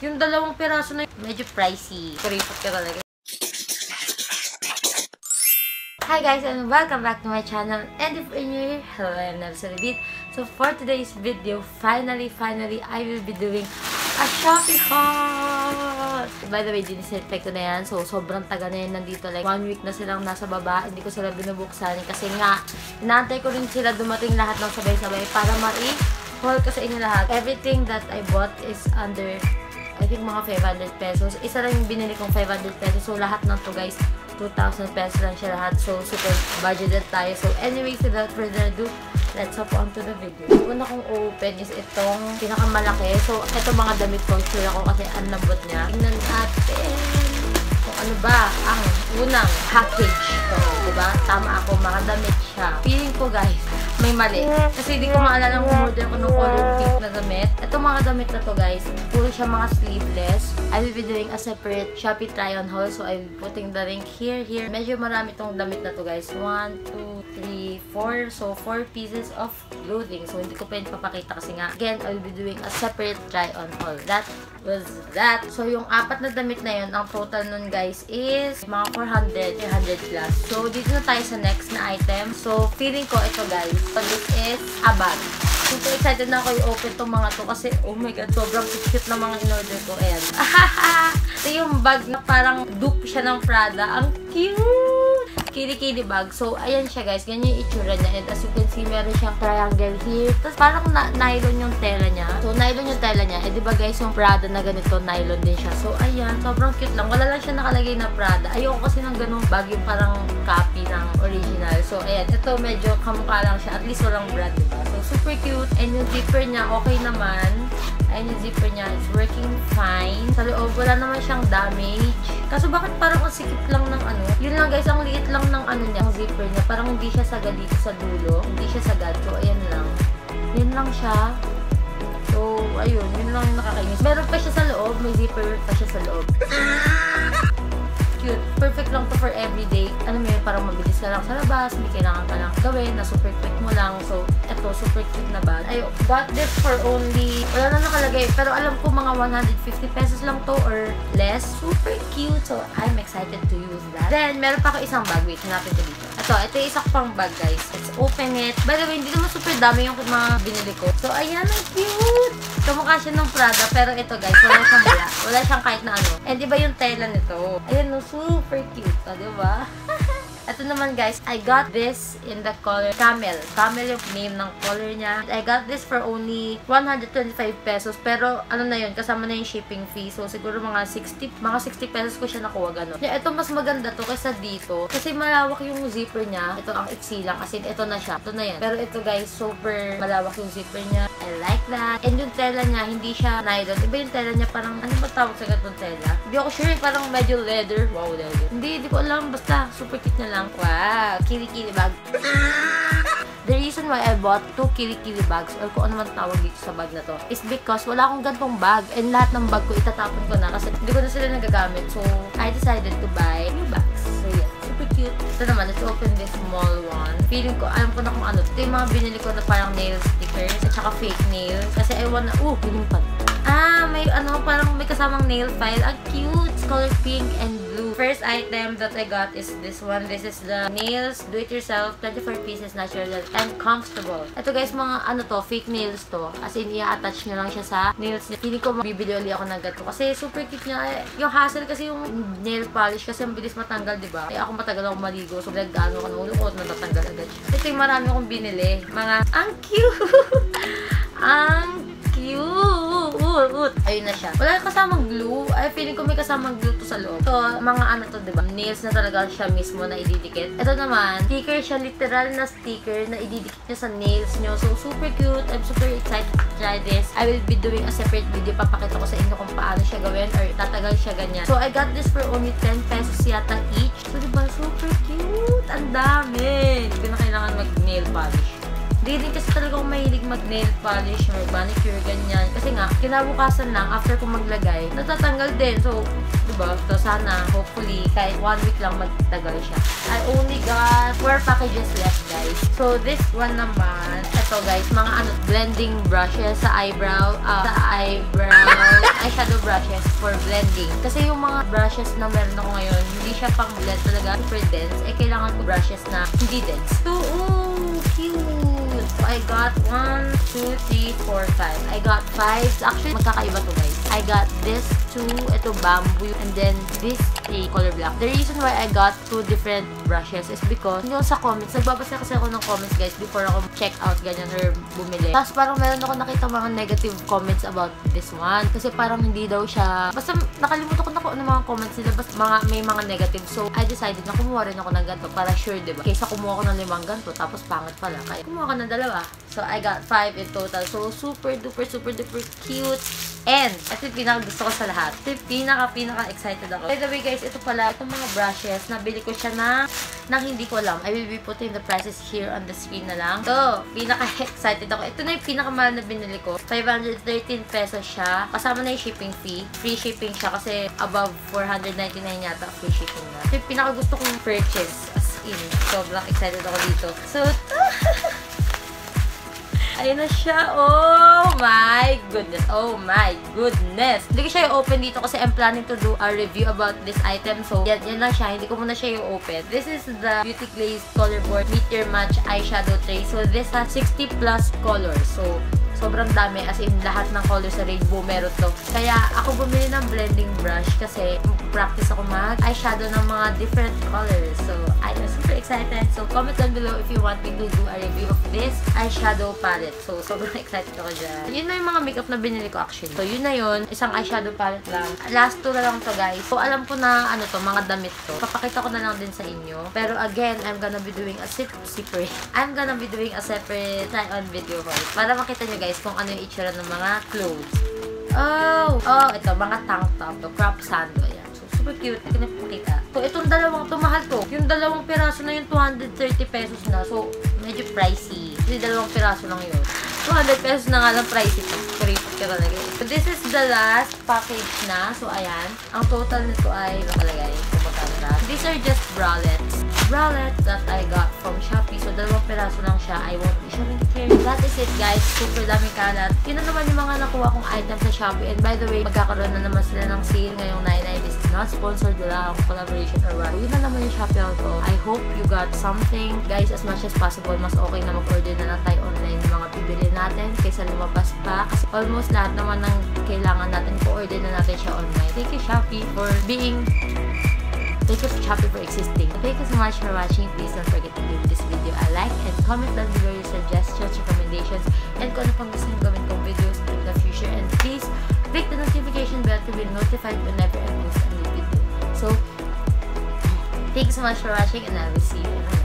Yung 2 piraso na medyo pricey. Kuripot ka talaga. Hi guys and welcome back to my channel, and if you're new here, hello, I'm Nelson. So for today's video, finally I will be doing a Shopee haul! By the way, dinisinfect ko na yan. So sobrang taga na yan nandito. Like 1 week na silang nasa baba. Hindi ko sila binubuksan kasi nga inaantay ko rin sila dumating lahat ng sabay-sabay para ma-haul ko sa inyo lahat. Everything that I bought is under, I think, mga 500 pesos. Isa lang yung binili kong 500 pesos. So lahat ng to guys, 2,000 pesos lang siya lahat. So super budgeted tayo. So anyways, without further ado, let's hop on to the video. Una kong open is itong pinakamalaki. So ito mga damit ko. Sure ako kasi ang lambot niya. Tingnan natin kung ano ba ang unang package. So, diba? Tama ako. Mga damit siya. Feeling ko guys, may mali. Kasi hindi ko maalala kung order ko ng color pink na damit. Itong mga damit na to guys, puro siya mga sleeveless. I will be doing a separate Shopee try-on haul. So, I will be putting the link here. Medyo marami tong damit na to guys. 1, 2, 3, 4. So, 4 pieces of clothing. So, hindi ko pa papakita kasi nga. Again, I will be doing a separate try-on haul. That was that. So, yung 4 na damit na yun, ang total nun guys is mga 400, 300 plus. So, dito na tayo sa next na item. So, feeling ko ito guys. So, this is a bag. Super excited na ako i-open tong mga to kasi, oh my god, sobrang cute na mga in-order ko. Ayan. Ito yung bag na parang dupe siya ng Prada. Ang cute! Kili-kili bag. So, ayan siya guys. Ganyan yung itsura niya. And as you can see, meron siyang triangle here. Tapos parang nylon yung tela niya. So, nylon yung tela niya. Eh, diba guys, yung Prada na ganito, nylon din siya. So, ayan. Sobrang cute lang. Wala lang siya nakalagay na Prada. Ayoko kasi ng ganung bag yung parang copy ng original. So, ayan. Ito medyo kamukha lang siya. At least walang brand, diba? So, super cute. And yung zipper niya, okay naman. Ayan yung zipper niya. It's working fine. Sa loob, wala naman siyang damage. Kaso bakit parang ang sikip lang ng ano? Yun lang guys, ang liit lang ng ano niya, ang zipper niya. Parang hindi siya sagad dito sa dulo. Hindi siya sagad. So, ayan lang. Yan lang siya. So, ayun. Yun lang yung nakakainis. Meron pa siya sa loob. May zipper pa siya sa loob. Cute. Perfect lang to for everyday. Ano mo yun, parang mabilis ka lang sa labas. Hindi kailangan ka lang gawin. Na super quick mo lang. So, eto, super cute na bag. I got this for only, wala na nakalagay. Pero alam ko mga 150 pesos lang to or less. Super cute. So, I'm excited to use that. Then, meron pa ako isang bag. Wait, hanapin ko dito. Ito yung isa pang bag, guys. Let's open it. By the way, hindi naman super dami yung mga binili ko. So, ayan, ang cute! Kamukha siya ng Prada. Pero ito, guys, wala siyang wala. Wala siyang kahit na ano. And diba yung tela nito? Ayan, no, super cute. Diba? Ito naman guys, I got this in the color Camel. Camel yung name ng color niya. I got this for only 125 pesos. Pero ano na yun, kasama na yung shipping fee. So siguro mga 60 pesos ko siya nakuha gano'n. Ito mas maganda to kaysa dito. Kasi malawak yung zipper niya. Ito ang iksi lang. Kasi ito na siya. Ito na yan. Pero ito guys, super malawak yung zipper niya. I like that. And yung tela niya, hindi siya nylon. Iba yung tela niya, parang ano ba tawag sa ganitong tela? Hindi ako sure. Parang medyo leather. Wow, leather. Hindi ko alam. Basta super cute na lang. Wow, kili-kili bag. The reason why I bought 2 kili-kili bags or kung ano man tawag dito sa bag na to is because wala akong gantong bag and lahat ng bag ko itatapon ko na kasi hindi ko na sila nagagamit. So, I decided to buy new bags. So, yeah. Super cute. Ito naman, let's open this small one. Feeling ko, alam ko na kung ano. Ito yung mga binili ko na parang nail stickers at saka fake nails. Kasi I wanna, binimpan. May ano, parang may kasamang nail file. Ang cute! It's color pink and blue. First item that I got is this one. This is the nails, do-it-yourself, 24 pieces, natural and comfortable. Ito guys, mga ano to, fake nails to. As in, i-attach nyo lang siya sa nails niya. Hindi ko bibili ulit ako ng gato. Kasi super cute niya. Yung hassle kasi yung nail polish kasi ang bilis matanggal, diba? Kaya ako matagal ako maligo. So, nag-ano ko na ulo ko, natatanggal agad siya. Ito yung marami akong binili. Mga, ang cute! Ang cute! Ayun na siya. Wala kasamang glue. Ay, feeling ko may kasamang glue to sa loob. So, mga ano to, diba? Nails na talaga siya mismo na ididikit. Ito naman, sticker siya. Literal na sticker na ididikit niya sa nails niyo. So, super cute. I'm super excited to try this. I will be doing a separate video. Papakita ko sa inyo kung paano siya gawin or tatagal siya ganyan. So, I got this for only 10 pesos yata each. So, diba? Super cute. Ang dami. Hindi ko na kailangan mag-nail polish. Hindi din kasi talaga akong mahilig mag-nail polish or manicure, ganyan. Kasi nga, kinabukasan lang, after ko maglagay, natatanggal din. So, diba? ba? So, sana, hopefully, kahit 1 week lang magtagal siya. I only got 4 packages left, guys. So, this one naman, ito guys, mga blending brushes sa eyebrow, eyeshadow brushes for blending. Kasi yung mga brushes na meron ako ngayon, hindi siya pang blend talaga, super dense. Kailangan ko brushes na hindi dense. So, cute! So, I got 1, 2, 3, 4, 5. I got 5. Actually, magkakaiba to guys. I got this 2, ito bamboo, and then this color black. The reason why I got 2 different brushes is because yung sa comments, nagbabasa kasi ako ng comments guys before ako check out ganyan or bumili. Tapos parang meron ako nakita mga negative comments about this one. Kasi parang hindi daw siya, basta nakalimutan ko na kung ano mga comments nila, basta may mga negative. So, I decided na kumuha rin ako ng ganito para sure, diba? Kaysa kumuha ko ng 5 ganito, tapos pangit pala. Kaya kumuha ko ng 2. So, I got 5 in total. So, super duper cute. And, ito yung pinaka-gusto ko sa lahat. Ito yung pinaka-excited ako. By the way guys, ito pala, itong mga brushes, nabili ko siya nang hindi ko alam. I will be putting the prices here on the screen na lang. So, pinaka-excited ako. Ito na yung pinakamahal na binili ko. 513 pesos siya. Kasama na yung shipping fee. Free shipping siya kasi above 499 yata free shipping na. Ito yung pinaka-gusto kong purchase. As in, sobrang excited ako dito. So, ayun na siya. Oh my goodness. Oh my goodness. Hindi ko siya i-open dito kasi I'm planning to do a review about this item. So, yan lang siya. Hindi ko muna siya i-open. This is the Beauty Glaze Color Board Meet Your Match Eyeshadow Tray. So, this has 60 plus colors. So, sobrang dami. As in, lahat ng colors sa rainbow meron to. Kaya, ako bumili ng blending brush kasi practice ako mag-eyeshadow ng mga different colors. So, I'm super excited. So, comment down below if you want me to do a review of this eyeshadow palette. So, sobrang excited ako dyan. Yun na yung mga makeup na binili ko actually. So, yun na yun. Isang eyeshadow palette lang. Last 2 na lang to guys. So, alam ko na ano to, mga damit to. Papakita ko na lang din sa inyo. Pero again, I'm gonna be doing a separate try-on video for it. Para makita nyo guys kung ano yung itsura ng mga clothes. Ito, mga tank top. To, crop sando. Ayan. Super cute. Hindi ko napakita. So, itong dalawang, mahal to. Yung 2 piraso na yung 230 pesos na. So, medyo pricey. Kasi 2 piraso lang yun. 200 pesos na nga lang pricey to. Kuripot ka talaga. So, this is the last package na. So, ayan. Ang total nito ay nakalagay. These are just bralettes. Bralettes that I got from Shopee. So, 2 piraso lang siya. I won't be showing it here. That is it, guys. Super dami kalat. Yun na naman yung mga nakuha kong item sa Shopee. And by the way, magkakaroon na naman sila ng sale ngayong 9/9. This is not sponsored. Wala akong collaboration or what. Yun na naman yung Shopee haul ko. I hope you got something. Guys, as much as possible, mas okay na mag-order na lang tayo online ng mga bibili natin kaysa lumabas pa. Kasi almost lahat naman ng kailangan natin, po-order na natin siya online. Thank you, Shopee, for existing. Thank you so much for watching. Please don't forget to give this video a like and comment down below your suggestions, recommendations, and kung ano pang gusto nyo gawin kong videos in the future. And please click the notification bell to be notified whenever I post a new video. So, thank you so much for watching, and I will see you in the next video.